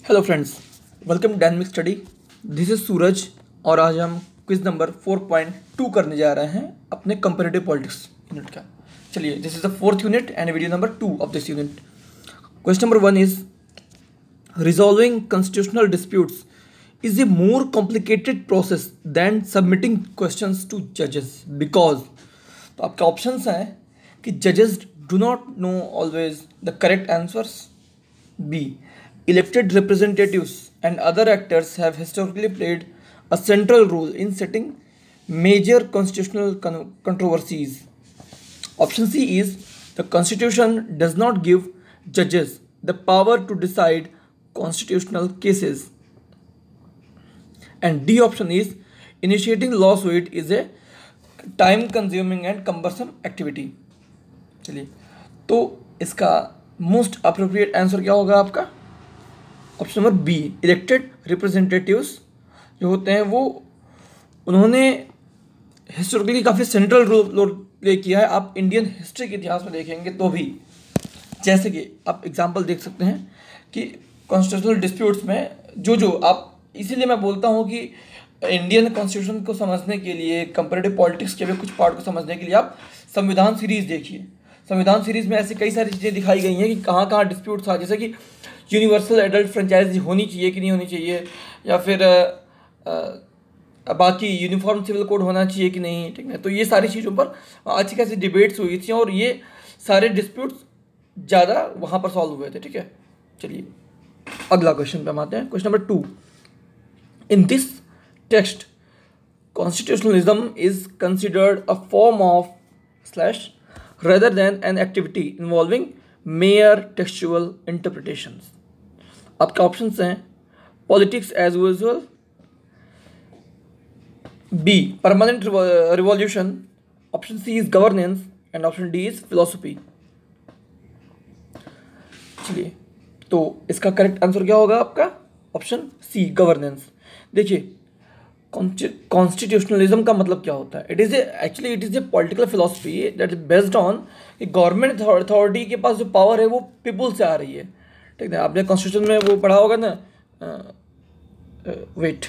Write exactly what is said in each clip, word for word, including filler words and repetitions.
Hello friends, welcome to dynamic study. This is Suraj और आज हम quiz number four point two करने जा रहे हैं अपने कंपैरेटिव पॉलिटिक्स यूनिट का। चलिए, this is the fourth unit and video number two of this unit. Question number one is resolving constitutional disputes is a more complicated process than submitting questions to जजेस because. तो आपके options हैं कि जजेस do not know always the correct answers, B elected representatives and other actors have historically played a central role in setting major constitutional con- controversies. Option C is the constitution does not give judges the power to decide constitutional cases. And D option is initiating lawsuit is a time consuming and cumbersome activity. चलिए, तो इसका most appropriate answer क्या होगा आपका? Option number B, elected representatives जो होते हैं वो उन्होंने हिस्टोरिकली काफ़ी सेंट्रल रोल प्ले किया है। आप इंडियन हिस्ट्री के इतिहास में देखेंगे तो भी, जैसे कि आप एग्जांपल देख सकते हैं कि कॉन्स्टिट्यूशनल डिस्प्यूट्स में जो जो आप, इसीलिए मैं बोलता हूँ कि इंडियन कॉन्स्टिट्यूशन को समझने के लिए, कंपैरेटिव पॉलिटिक्स के भी कुछ पार्ट को समझने के लिए आप संविधान सीरीज़ देखिए। संविधान सीरीज़ में ऐसी कई सारी चीज़ें दिखाई गई हैं कि कहाँ कहाँ डिस्प्यूट था, जैसे कि यूनिवर्सल एडल्ट फ्रेंचाइज होनी चाहिए कि नहीं होनी चाहिए, या फिर आ, आ, बाकी यूनिफॉर्म सिविल कोड होना चाहिए कि नहीं, ठीक है। तो ये सारी चीज़ों पर अच्छी खासी डिबेट्स हुई थी और ये सारे डिस्प्यूट्स ज़्यादा वहाँ पर सॉल्व हुए थे, ठीक है। चलिए अगला क्वेश्चन पे हम आते हैं। Question number two, in this text constitutionalism is considered a form of slash rather than an activity involving mere textual interpretations. आपके ऑप्शंस हैं politics as usual, B permanent revolution, option C is governance and option D is philosophy. चलिए, तो इसका correct answer क्या होगा आपका? Option C, governance. देखिए, constitutionalism का मतलब क्या होता है? It is actually it is a political philosophy that is based on कि गवर्नमेंट अथॉरिटी के पास जो पावर है वो पीपुल से आ रही है, ठीक है। आपने कॉन्स्टिट्यूशन में वो पढ़ा होगा ना, वेट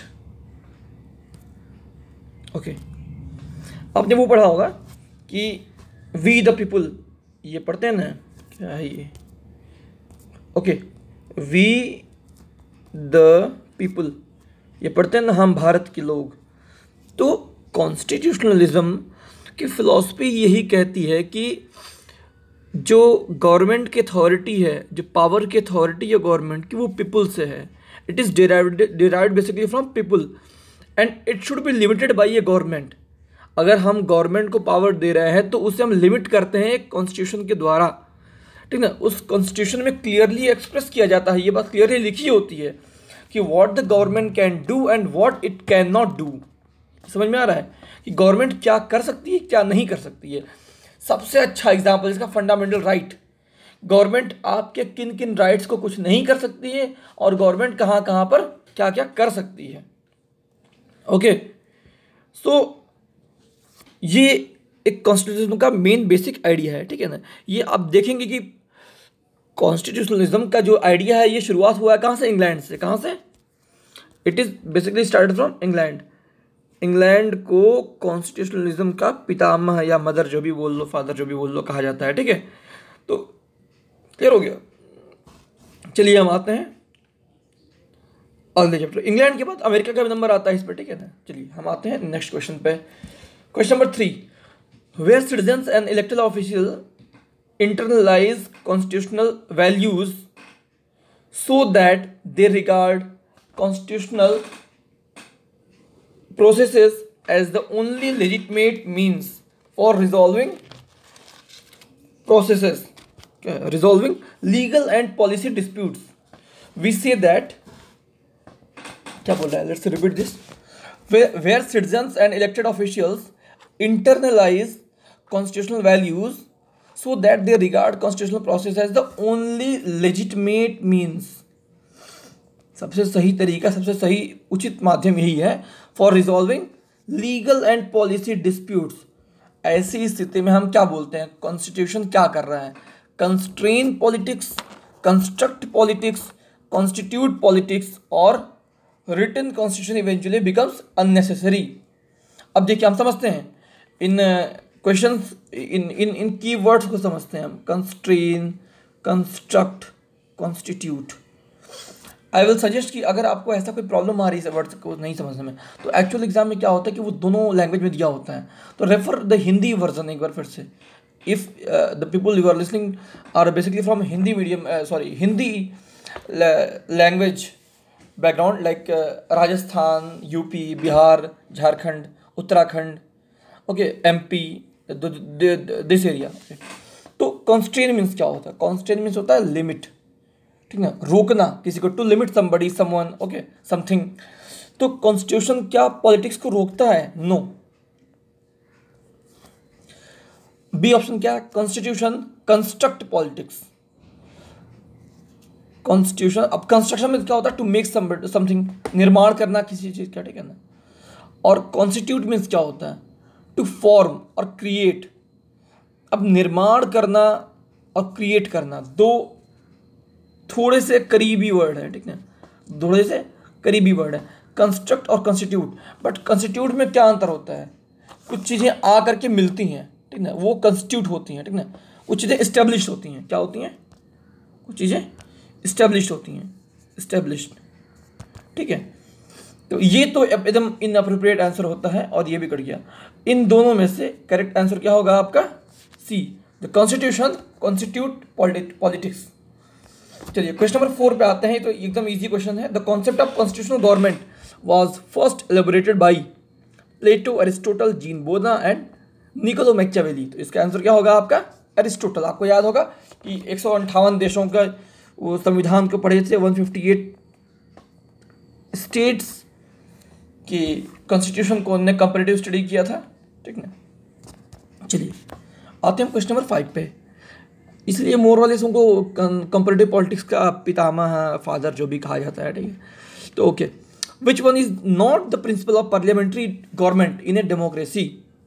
ओके आपने वो पढ़ा होगा कि वी द पीपुल, ये पढ़ते हैं ना, क्या है ये? ओके, वी द पीपुल, ये पढ़ते हैं ना, हम भारत के लोग। तो कॉन्स्टिट्यूशनलिज्म की फिलॉसफी यही कहती है कि जो गवर्नमेंट की अथॉरिटी है, जो पावर की अथॉरिटी है गवर्नमेंट की, वो पीपल से है। It is derived derived basically from people and it should be limited by a government. अगर हम गवर्नमेंट को पावर दे रहे हैं तो उसे हम लिमिट करते हैं एक कॉन्स्टिट्यूशन के द्वारा, ठीक ना। उस कॉन्स्टिट्यूशन में क्लियरली एक्सप्रेस किया जाता है, ये बात क्लियरली लिखी होती है कि what the government can do and what it can not do. समझ में आ रहा है कि गवर्नमेंट क्या कर सकती है, क्या नहीं कर सकती है। सबसे अच्छा एग्जांपल इसका फंडामेंटल राइट। गवर्नमेंट आपके किन किन राइट्स को कुछ नहीं कर सकती है और गवर्नमेंट कहाँ कहाँ पर क्या क्या कर सकती है। ओके, सो ये एक कॉन्स्टिट्यूशन का मेन बेसिक आइडिया है, ठीक है ना। ये आप देखेंगे कि कॉन्स्टिट्यूशनलिज्म का जो आइडिया है ये शुरुआत हुआ है कहाँ से? इंग्लैंड से। कहाँ से? It is basically started from England. England को कॉन्स्टिट्यूशनलिज्म का पितामह या मदर जो भी बोल लो, फादर जो भी बोल लो, कहा जाता है, ठीक है। तो क्लियर हो गया। चलिए हम आते हैं अगले चैप्टर। इंग्लैंड के बाद अमेरिका का भी नंबर आता है इस पर, ठीक है ना। चलिए हम आते हैं नेक्स्ट क्वेश्चन पे। Question number three, where citizens and elected official internalize constitutional values so that they regard constitutional processes as the only legitimate means for resolving processes uh, resolving legal and policy disputes. We say that, क्या बोल रहा है? Let's repeat this. Where, where citizens and elected officials internalize constitutional values so that they regard constitutional process as the only legitimate means. सबसे सही तरीका, सबसे सही उचित माध्यम यही है for resolving legal and policy disputes. ऐसी स्थिति में हम क्या बोलते हैं? कॉन्स्टिट्यूशन क्या कर रहा है? Constrain politics, construct politics, constitute politics और written constitution eventually becomes unnecessary. अब देखिए हम समझते हैं इन क्वेश्चंस, इन इन इन की वर्ड्स को समझते हैं हम। Constrain, construct, constitute. I will suggest कि अगर आपको ऐसा कोई प्रॉब्लम आ रही है वर्ड्स को नहीं समझने में, तो एक्चुअल एग्जाम में क्या होता है कि वो दोनों लैंग्वेज में दिया होता है, तो रेफर द हिंदी वर्जन एक बार फिर से। If the people you are listening are basically from Hindi medium, sorry Hindi language background, like Rajasthan, UP, Bihar, Jharkhand, Uttarakhand, okay, MP, this area. तो कॉन्स्ट्रेन मीन्स क्या होता है? कॉन्स्ट्रेन मीन्स होता है लिमिट, ठीक है, रोकना किसी को, to limit somebody, someone, okay, something. तो कॉन्स्टिट्यूशन क्या पॉलिटिक्स को रोकता है? नो। बी ऑप्शन क्या है? Constitution construct politics. कॉन्स्टिट्यूशन, अब कंस्ट्रक्शन में क्या होता है? टू मेक समथिंग, निर्माण करना किसी चीज का, ठीक है ना। और कॉन्स्टिट्यूट मीन्स क्या होता है? टू फॉर्म और क्रिएट। अब निर्माण करना और क्रिएट करना दो थोड़े से करीबी वर्ड है, ठीक है, थोड़े से करीबी वर्ड है, कंस्ट्रक्ट और कॉन्स्टिट्यूट। बट कॉन्स्टिट्यूट में क्या अंतर होता है? कुछ चीज़ें आ करके मिलती हैं, ठीक है, वो कंस्टिट्यूट होती हैं, ठीक है, कुछ चीज़ें इस्टेब्लिश होती हैं। क्या होती हैं? कुछ चीज़ें इस्टेब्लिश होती हैं, इस्टेब्लिश्ड, ठीक है। तो ये तो एकदम इनअप्रोप्रिएट आंसर होता है और ये भी कट गया। इन दोनों में से करेक्ट आंसर क्या होगा आपका? C, the constitution constitute politics. चलिए क्वेश्चन नंबर फोर पे आते हैं। तो एकदम इजी क्वेश्चन है। The concept of constitutional government was first elaborated by Plato, Aristotle, Jean Bodin and Niccolo Machiavelli. तो इसका आंसर क्या होगा आपका? अरिस्टोटल। आपको याद होगा कि एक सौ अंठावन देशों का वो संविधान को पढ़े थे, एक सौ अट्ठावन स्टेट्स की कॉन्स्टिट्यूशन को उन्होंने कंपैरेटिव स्टडी किया था, ठीक ना। चलिए आते हैं क्वेश्चन नंबर फाइव पे। इसलिए मोरलेस उनको कंपैरेटिव पॉलिटिक्स का पितामह, फादर जो भी कहा जाता है, ठीक है। तो okay, which one is not the principle of parliamentary government in a democracy?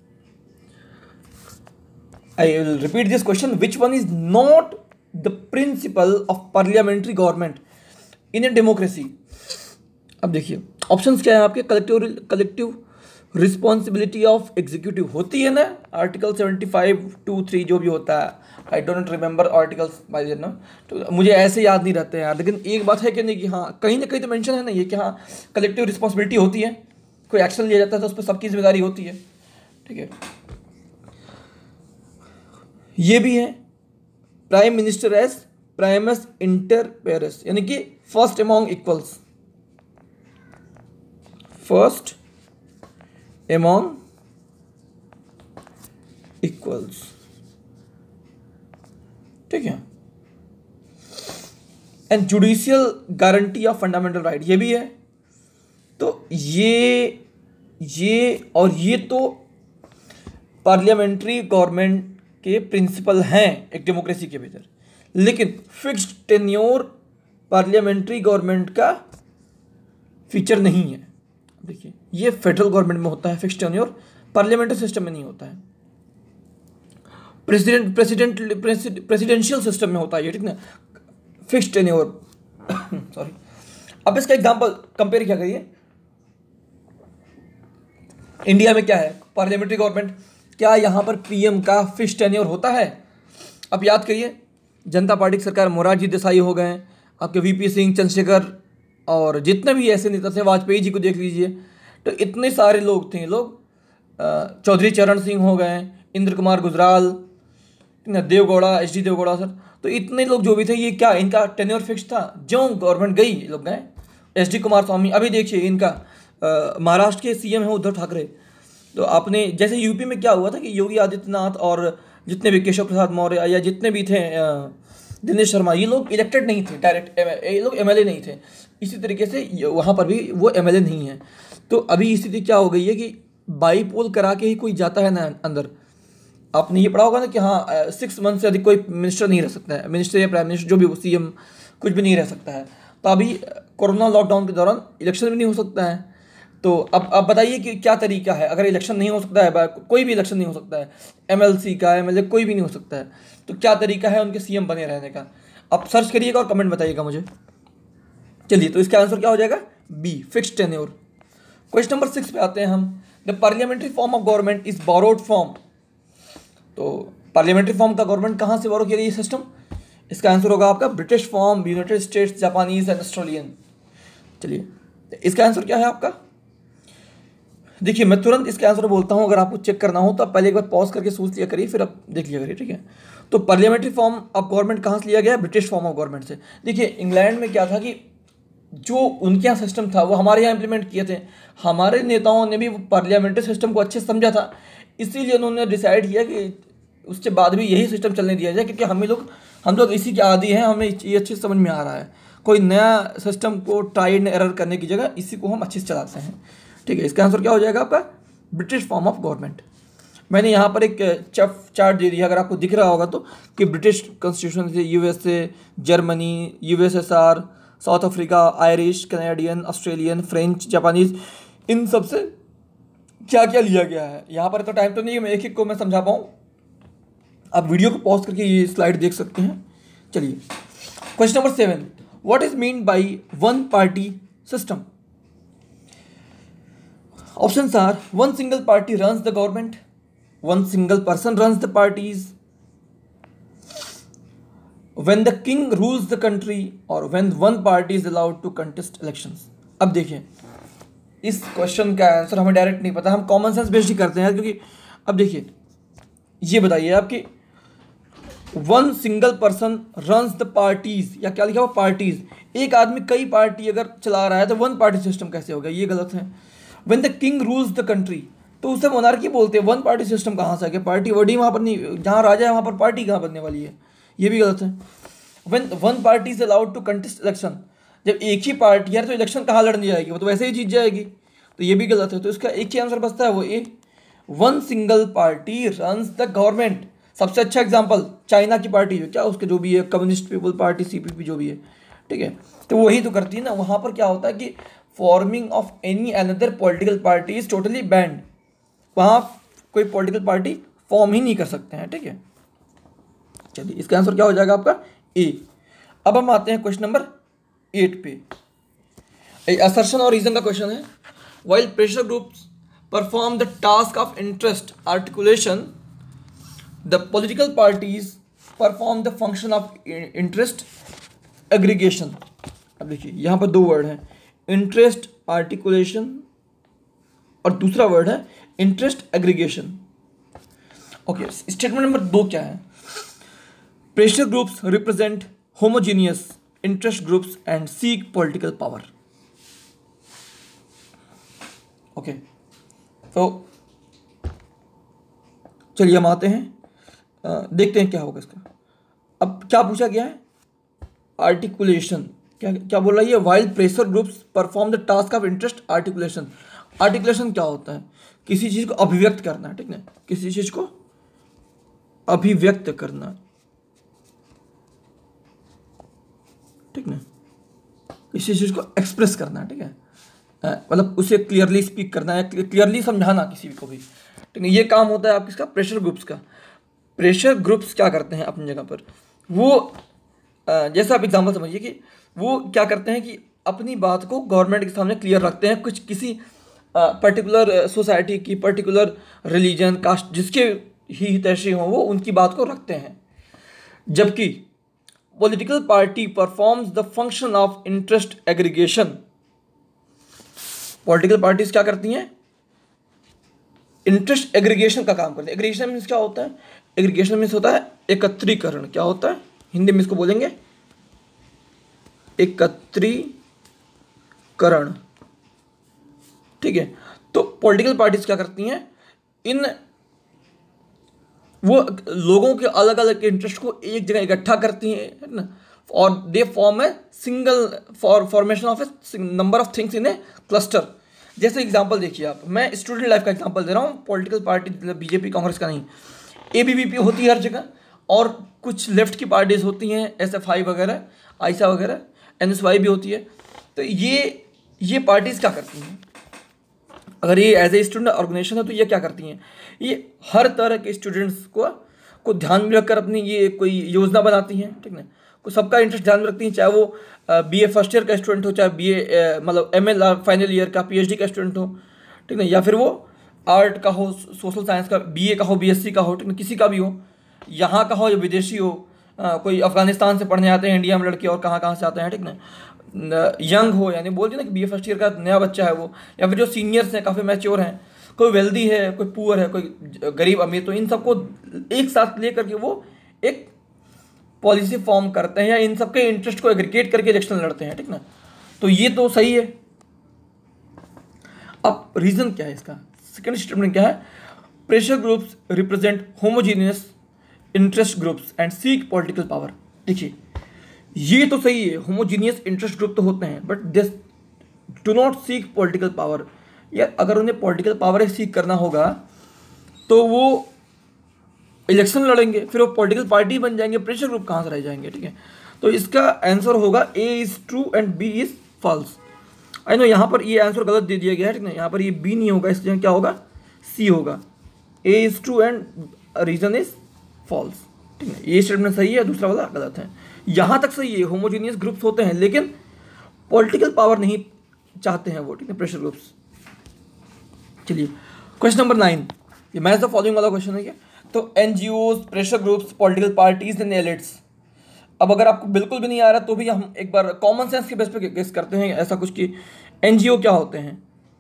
I will repeat this question, which one is not the principle of parliamentary government in a democracy? अब देखिए ऑप्शंस क्या है आपके? Collective collective responsibility of executive होती है ना, article seventy five two three जो भी होता है, I don't remember articles by the no, तो मुझे ऐसे याद नहीं रहते हैं यार। लेकिन एक बात है कि नहीं कि हाँ कहीं ना कहीं तो मेंशन है ना ये कि हाँ कलेक्टिव रिस्पॉन्सिबिलिटी होती है, कोई एक्शन लिया जाता है तो उस पर सबकी जिम्मेदारी होती है, ठीक है। ये भी है prime minister as primus inter pares, यानी कि first among equals, first among equals, ठीक है। And judicial guarantee of fundamental right, ये भी है। तो ये ये और ये तो पार्लियामेंट्री गवर्नमेंट के प्रिंसिपल हैं एक डेमोक्रेसी के भीतर, लेकिन फिक्स्ड टेन्योर पार्लियामेंट्री गवर्नमेंट का फीचर नहीं है। देखिए ये फेडरल गवर्नमेंट में होता है फिक्स्ड टेन्योर, पार्लियामेंट्री सिस्टम में नहीं होता है। प्रेसिडेंट प्रेसिडेंट प्रेसिडेंशियल सिस्टम में होता है ये, ठीक ना, फिक्स्ड टेन्योर। सॉरी, अब इसका एग्जांपल कंपेयर क्या करिए। इंडिया में क्या है? Parliamentary government. क्या यहाँ पर पीएम का फिक्स्ड टेन्योर होता है? अब याद करिए, जनता पार्टी की सरकार, मोरारजी देसाई हो गए, आपके वीपी सिंह, चंद्रशेखर और जितने भी ऐसे नेता थे, वाजपेयी जी को देख लीजिए, तो इतने सारे लोग थे लोग, चौधरी चरण सिंह हो गए, Inder Kumar Gujral, Deve Gowda, H D Deve Gowda sir, तो इतने लोग जो भी थे, ये क्या इनका टेन्योर फिक्स था? जो गवर्नमेंट गई लोग गए। एच डी कुमार स्वामी, अभी देखिए इनका महाराष्ट्र के सीएम है उद्धव ठाकरे। तो आपने जैसे यूपी में क्या हुआ था कि योगी आदित्यनाथ और जितने भी केशव प्रसाद मौर्य या जितने भी थे, दिनेश शर्मा, ये लोग इलेक्टेड नहीं थे डायरेक्ट, ये लोग एमएलए नहीं थे। इसी तरीके से वहाँ पर भी वो एमएलए नहीं है। तो अभी स्थिति क्या हो गई है कि बाई पोल करा के ही कोई जाता है ना अंदर। आपने ये पढ़ा होगा ना कि हाँ सिक्स मंथ से अधिक कोई मिनिस्टर नहीं रह सकता है, मिनिस्टर या प्राइम मिनिस्टर जो भी सीएम कुछ भी नहीं रह सकता है। तो अभी कोरोना लॉकडाउन के दौरान इलेक्शन भी नहीं हो सकता है। तो अब अब बताइए कि क्या तरीका है, अगर इलेक्शन नहीं हो सकता है, कोई भी इलेक्शन नहीं हो सकता है, एमएलसी का, एमएलए कोई भी नहीं हो सकता है, तो क्या तरीका है उनके सीएम बने रहने का? आप सर्च करिएगा और कमेंट बताइएगा मुझे। चलिए, तो इसका आंसर क्या हो जाएगा? B, fixed tenure. Question number six पे आते हैं हम। The parliamentary form of government is borrowed from. तो पार्लियामेंट्री फॉर्म का गवर्नमेंट कहाँ से बोरो किया ये सिस्टम? इसका आंसर होगा आपका British form, United States, Japanese and Australian. चलिए, इसका आंसर क्या है आपका? देखिए, मैं तुरंत इसके आंसर बोलता हूँ, अगर आपको चेक करना हो तो आप पहले एक बार पॉज करके सोच लिया करिए, फिर आप देख लिया करिए, ठीक है। तो पार्लियामेंट्री फॉर्म ऑफ गवर्नमेंट कहाँ से लिया गया? ब्रिटिश फॉर्म ऑफ गवर्नमेंट से। देखिए, इंग्लैंड में क्या था कि जो उनके यहाँ सिस्टम था वो हमारे यहाँ इंप्लीमेंट किए थे। हमारे नेताओं ने भी पार्लियामेंट्री सिस्टम को अच्छे से समझा था, इसीलिए उन्होंने डिसाइड किया कि उसके बाद भी यही सिस्टम चलने दिया जाए, क्योंकि हमें लोग हम लोग इसी के आदी हैं, हमें ये अच्छे से समझ में आ रहा है। कोई नया सिस्टम को ट्राई एंड एरर करने की जगह इसी को हम अच्छे से चलाते हैं, ठीक है। इसका आंसर क्या हो जाएगा आपका? British form of government. मैंने यहाँ पर एक चफ चार्ट दे दिया, अगर आपको दिख रहा होगा तो, कि ब्रिटिश कॉन्स्टिट्यूशन से USA, Germany, USSR, South Africa, Irish, Canadian, Australian, French, Japanese, इन सब से क्या क्या लिया गया है। यहाँ पर तो टाइम तो नहीं है मैं एक एक को मैं समझा पाऊँ, आप वीडियो को पॉज करके ये स्लाइड देख सकते हैं। चलिए, question number seven, what is mean by one party system? Options are one single party runs the government, one single person runs the parties, when the king rules the country, or when one party is allowed to contest elections. अब देखिए, इस question का answer हमें direct नहीं पता, हम common sense based ही करते हैं, क्योंकि अब देखिए, ये बताइए आपकी one single person runs the parties, या क्या लिखा हुआ? पार्टीज। एक आदमी कई पार्टी अगर चला रहा है तो वन पार्टी सिस्टम कैसे हो गया? ये गलत है। When the king rules the country, तो उसे मोनार्की बोलते हैं। वन पार्टी सिस्टम कहाँ से आ गया? पार्टी वर्ड ही वहाँ पर नहीं, जहाँ राजा है वहाँ पर पार्टी कहाँ बनने वाली है? ये भी गलत है। When one party is allowed to contest election, जब एक ही पार्टी है तो इलेक्शन कहाँ लड़ने जाएगी? वो तो वैसे ही जीत जाएगी, तो ये भी गलत है। तो इसका एक ही आंसर बचता है, वो A, one single party runs the government. सबसे अच्छा एग्जाम्पल चाइना की पार्टी है, क्या उसके जो भी है, कम्युनिस्ट पीपल पार्टी, सीपीपी जो भी है, ठीक है, तो वही तो करती है ना। वहाँ पर क्या होता है कि forming of any another political party is totally banned, वहाँ कोई पॉलिटिकल पार्टी फॉर्म ही नहीं कर सकते हैं, ठीक है। चलिए, इसका आंसर क्या हो जाएगा आपका? ए। अब हम आते हैं क्वेश्चन नंबर एट पे। असर्शन और रीजन का क्वेश्चन है। While pressure groups perform the task of interest articulation, the political parties perform the function of interest aggregation. अब देखिए, यहाँ पर दो वर्ड हैं, इंटरेस्ट आर्टिकुलेशन और दूसरा वर्ड है interest aggregation. Okay, statement number दो क्या है? Pressure groups represent homogeneous interest groups and seek political power. Okay, तो चलिए हम आते हैं, आ, देखते हैं क्या होगा इसका। अब क्या पूछा गया है? आर्टिकुलेशन, क्या क्या बोल रहा है ये? While pressure groups perform the task of interest articulation. Articulation क्या होता है? किसी चीज़ को अभिव्यक्त करना, ठीक है, किसी चीज़ को अभिव्यक्त करना, ठीक है, किसी चीज़ को एक्सप्रेस करना, ठीक है, मतलब उसे क्लियरली स्पीक करना है, क्लियरली समझाना किसी को भी, ठीक है। ये काम होता है आपका प्रेशर ग्रुप्स का। प्रेशर ग्रुप्स क्या करते हैं अपनी जगह पर? वो जैसा आप एग्जाम्पल समझिए कि वो क्या करते हैं कि अपनी बात को गवर्नमेंट के सामने क्लियर रखते हैं, कुछ किसी पर्टिकुलर सोसाइटी की, पर्टिकुलर रिलीजन, कास्ट, जिसके ही हितैषी हों वो उनकी बात को रखते हैं। जबकि political party performs the function of interest aggregation. Political parties क्या करती हैं? इंटरेस्ट एग्रीगेशन का काम करते हैं। एग्रीगेशन मीन्स क्या होता है? एग्रीगेशन मीन्स होता है एकत्रीकरण। क्या होता है? हिंदी में इसको बोलेंगे एकत्रीकरण, ठीक है। तो पॉलिटिकल पार्टीज क्या करती हैं? इन वो लोगों के अलग अलग इंटरेस्ट को एक जगह इकट्ठा करती हैं, है ना, और they form a single for formation of a number of things in a cluster. जैसे एग्जांपल देखिए आप, मैं स्टूडेंट लाइफ का एग्जांपल दे रहा हूँ, पॉलिटिकल पार्टी बीजेपी कांग्रेस का नहीं। एबीवीपी होती है हर जगह, और कुछ लेफ्ट की पार्टीज होती हैं, एसएफआई वगैरह, आइसा वगैरह, एनएसवाई भी होती है। तो ये ये पार्टीज क्या करती हैं? अगर ये एज ए स्टूडेंट ऑर्गेनाइजेशन है तो ये क्या करती हैं? ये हर तरह के स्टूडेंट्स को को ध्यान में रखकर अपनी ये कोई योजना बनाती हैं, ठीक है। सबका इंटरेस्ट ध्यान में रखती हैं, चाहे वो बी ए फर्स्ट ईयर का स्टूडेंट हो, चाहे बी ए मतलब एम ए फाइनल ईयर का, पी एच डी का स्टूडेंट हो, ठीक है, या फिर वो आर्ट का हो, सोशल साइंस का, बी ए का हो, बी एस सी का हो, ठीक है, किसी का भी हो, यहाँ का हो या विदेशी हो, आ, कोई अफगानिस्तान से पढ़ने आते हैं इंडिया में लड़के और कहाँ कहाँ से आते हैं, ठीक ना, यंग हो, यानी बोलते हैं ना कि बी ए फर्स्ट ईयर का नया बच्चा है वो, या फिर जो सीनियर्स हैं काफ़ी मैच्योर हैं, कोई वेल्दी है, कोई पुअर है, कोई गरीब अमीर, तो इन सबको एक साथ ले करके वो एक पॉलिसी फॉर्म करते हैं या इन सबके इंटरेस्ट को एग्रीगेट करके इलेक्शन लड़ते हैं, ठीक ना। तो ये तो सही है। अब रीजन क्या है इसका, सेकंड स्टेटमेंट क्या है, pressure groups represent homogeneous interest groups and seek political power. देखिए ये तो सही है, होमोजीनियस इंटरेस्ट ग्रुप तो होते हैं, but this do not seek political power. यार अगर उन्हें पॉलिटिकल पावर सीक करना होगा तो वो इलेक्शन लड़ेंगे, फिर वो पॉलिटिकल पार्टी बन जाएंगे, प्रेशर ग्रुप कहाँ से रह जाएंगे, ठीक है। तो इसका आंसर होगा A is true and B is false. I know यहाँ पर ये आंसर गलत दे दिया गया है, ठीक है, यहाँ पर ये बी नहीं होगा, इसलिए क्या होगा, सी होगा। A is true and reason is false, ठीक है। ये स्टेटमेंट सही है, दूसरा वाला गलत है। यहाँ तक सही है, होमोजीनियस ग्रुप्स होते हैं लेकिन पॉलिटिकल पावर नहीं चाहते हैं वो, ठीक है, प्रेशर ग्रुप्स। चलिए क्वेश्चन नंबर नाइन, ये मैच द फॉलोइंग वाला क्वेश्चन है क्या। तो NGOs, pressure groups, political parties and elites. अब अगर आपको बिल्कुल भी नहीं आ रहा तो भी हम एक बार कॉमन सेंस के बेस पे गेस करते हैं ऐसा कुछ कि एनजीओ क्या होते हैं।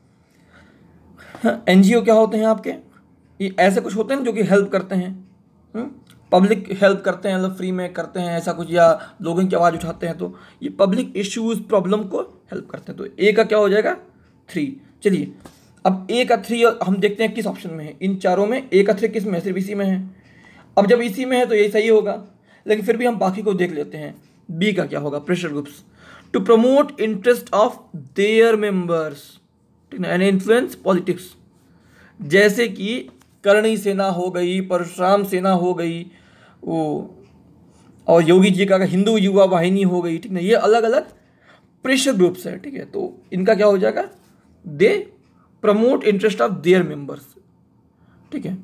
एनजीओ क्या होते हैं आपके, ये ऐसे कुछ होते हैं जो कि हेल्प करते हैं, पब्लिक हेल्प करते हैं, मतलब फ्री में करते हैं ऐसा कुछ, या लोगों की आवाज़ उठाते हैं, तो ये पब्लिक इश्यूज प्रॉब्लम को हेल्प करते हैं। तो ए का क्या हो जाएगा, थ्री। चलिए अब ए का थ्री हम देखते हैं किस ऑप्शन में है, इन चारों में ए का थ्री किस में, सिर्फ इसी में है। अब जब इसी में है तो ये सही होगा, लेकिन फिर भी हम बाकी को देख लेते हैं। बी का क्या होगा, pressure groups to promote interest of their members, ठीक है, एंड इन्फ्लुएंस पॉलिटिक्स। जैसे कि करणी सेना हो गई, परशुराम सेना हो गई, वो और योगी जी का हिंदू युवा वाहिनी हो गई, ठीक है, ये अलग अलग प्रेशर ग्रुप्स है, ठीक है। तो इनका क्या हो जाएगा, they promote interest of their members, ठीक है।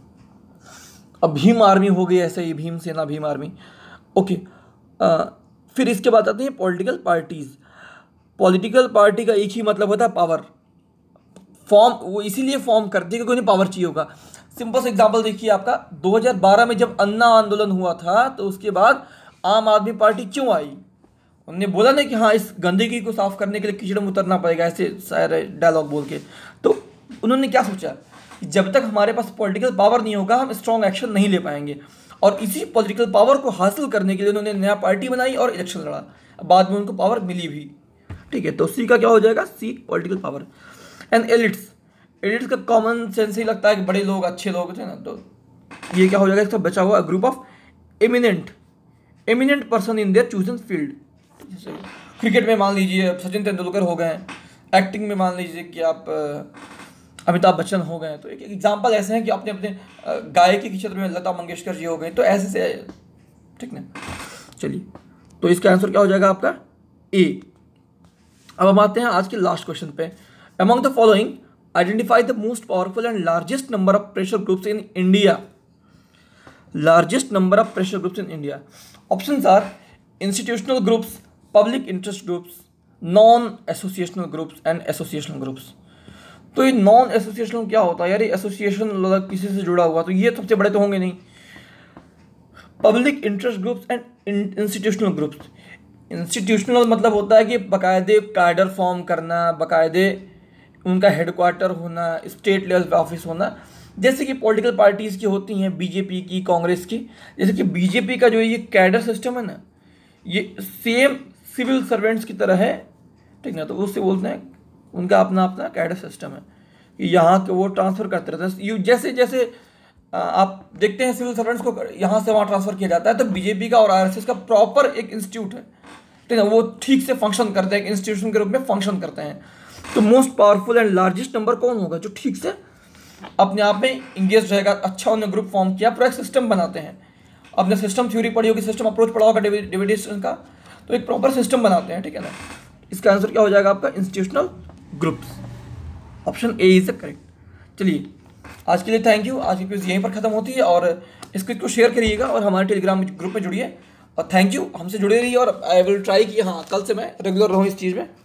अब भीम आर्मी हो गई ऐसे ही, भीम सेना, भीम आर्मी, ओके। आ, फिर इसके बाद आते हैं पॉलिटिकल पार्टीज। पॉलिटिकल पार्टी का एक ही मतलब होता है पावर, फॉर्म वो इसीलिए फॉर्म करती है क्योंकि उन्हें पावर चाहिए होगा। सिंपल सा एग्जांपल देखिए आपका, दो हज़ार बारह में जब अन्ना आंदोलन हुआ था तो उसके बाद आम आदमी पार्टी क्यों आई, उन्होंने बोला ना कि हाँ इस गंदगी को साफ करने के लिए कीचड़ में उतरना पड़ेगा, ऐसे सारे डायलॉग बोल के। तो उन्होंने क्या सोचा कि जब तक हमारे पास पॉलिटिकल पावर नहीं होगा हम स्ट्रॉन्ग एक्शन नहीं ले पाएंगे, और इसी पॉलिटिकल पावर को हासिल करने के लिए उन्होंने नया पार्टी बनाई और इलेक्शन लड़ा, बाद में उनको पावर मिली भी, ठीक है। तो सी का क्या हो जाएगा, C political power. And elites, elites का कॉमन सेंस ही लगता है कि बड़े लोग, अच्छे लोग थे ना, तो ये क्या हो जाएगा, इसका बचा हुआ group of eminent eminent person in their chosen field. जैसे क्रिकेट में मान लीजिए सचिन तेंदुलकर हो गए, एक्टिंग में मान लीजिए कि आप अमिताभ बच्चन हो गए, तो एक एग्जांपल ऐसे हैं कि अपने अपने गायकी के क्षेत्र में लता मंगेशकर जी हो गए, तो ऐसे से, ठीक ना। चलिए तो इसका आंसर क्या हो जाएगा आपका, ए। अब हम आते हैं आज के लास्ट क्वेश्चन पे। Among the following identify the most powerful and largest number of pressure groups in India. Largest number of pressure groups in India. Options are institutional groups, public interest groups, non associational groups and associational groups. तो ये non associational क्या होता है यार, ये association किसी से जुड़ा हुआ, तो ये सबसे बड़े तो होंगे नहीं। Public interest groups and institutional groups. Institutional मतलब होता है कि बाकायदे कैडर फॉर्म करना, बाकायदे उनका हेडक्वार्टर होना, स्टेट लेवल पे ऑफिस होना, जैसे कि पॉलिटिकल पार्टीज़ की होती हैं, बीजेपी की, कांग्रेस की। जैसे कि बीजेपी का जो ये कैडर सिस्टम है ना, ये सेम सिविल सर्वेंट्स की तरह है, ठीक ना। तो उससे बोलते हैं उनका अपना अपना कैडर सिस्टम है कि यहाँ के वो ट्रांसफ़र करते रहते हैं। यू जैसे जैसे आप देखते हैं सिविल सर्वेंट्स को यहाँ से वहाँ ट्रांसफ़र किया जाता है, तो बीजेपी का और आरएसएस का प्रॉपर एक इंस्टीट्यूट है, ठीक है, वो ठीक से फंक्शन करते हैं, एक इंस्टीट्यूशन के रूप में फंक्शन करते हैं। तो most powerful and largest number कौन होगा, जो ठीक से अपने आप में इंगेज रहेगा, अच्छा उन्होंने ग्रुप फॉर्म किया, पूरा एक सिस्टम बनाते हैं। आपने सिस्टम थ्योरी पढ़ी होगी, सिस्टम अप्रोच पढ़ा होगा डिविडेशन का, तो एक प्रॉपर सिस्टम बनाते हैं, ठीक है ना। इसका आंसर क्या हो जाएगा आपका, institutional groups. Option A is the correct. चलिए आज के लिए थैंक यू। आज की क्विज यहीं पर खत्म होती है, और इस क्विज को शेयर करिएगा और हमारे टेलीग्राम ग्रुप में जुड़िए। और थैंक यू, हमसे जुड़े रहिए और आई विल ट्राई कि हाँ कल से मैं रेगुलर रहूँ इस चीज़ में।